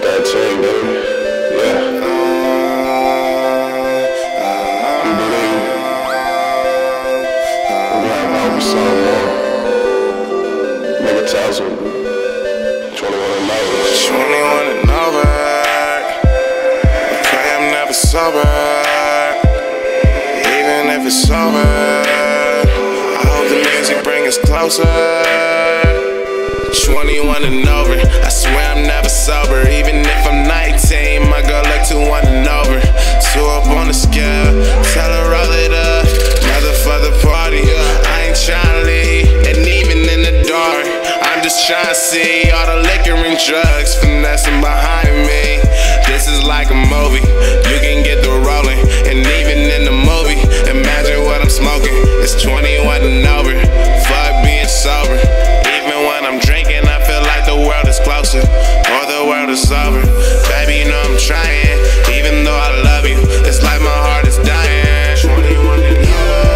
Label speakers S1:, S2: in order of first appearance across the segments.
S1: that chain, baby. Yeah. You believe me? I'm like, oh, some more. Nigga tells me. 21 and over.
S2: 21 and over. I pray I'm never sober. Even if it's over, I hope the music brings us closer. 21 and over, I swear I'm never sober. Even if I'm 19, my girl look 21 and over. 2 up on the scale, tell her roll it up. Another for the party, I ain't tryna leave. And even in the dark, I'm just tryna see all the liquor and drugs finessing behind me. This is like a movie, you can get the rolling. And even in the movie, imagine what I'm smoking. It's 21 and over, fuck being sober. Even when I'm drinking, I feel like the world is closer, or the world is over. Baby, you know I'm trying, even though I love you, it's like my heart is dying. 21 and over.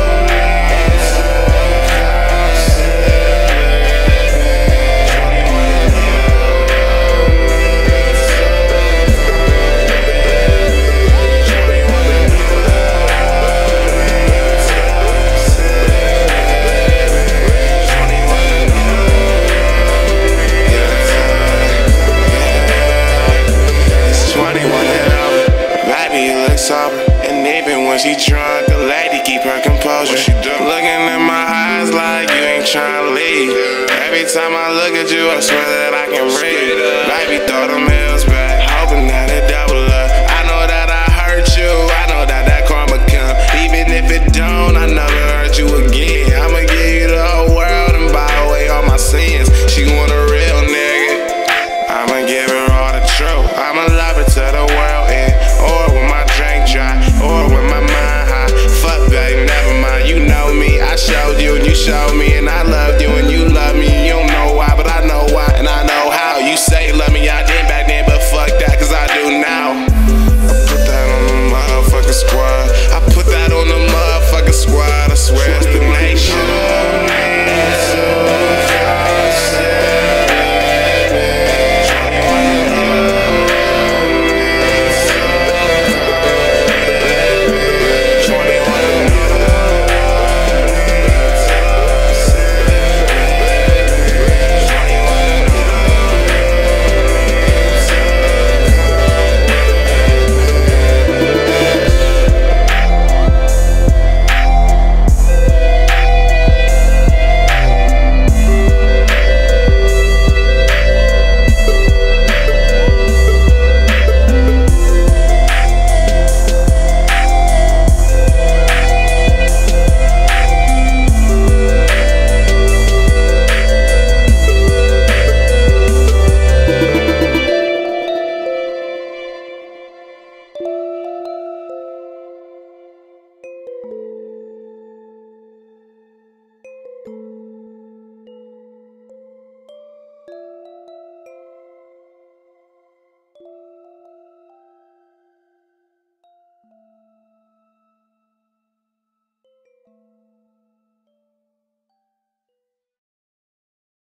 S2: And even when she drunk, the lady keep her composure. Looking in my eyes like you ain't tryna leave. Every time I look at you, I swear that I can breathe. Baby, throw them hills back, hoping that it double up. I know that I hurt you, I know that karma come. Even if it don't, I never hurt you again. I'ma give you the whole world and buy away all my sins. She want a real nigga, I'ma give her all the truth. I'ma love her to the world end, or when my drink dry, or when my mind high. Fuck babe, never mind, you know me. I showed you and you showed me, and I loved you and you love me. You don't know why, but I know why, and I know how. You say love me, I did back.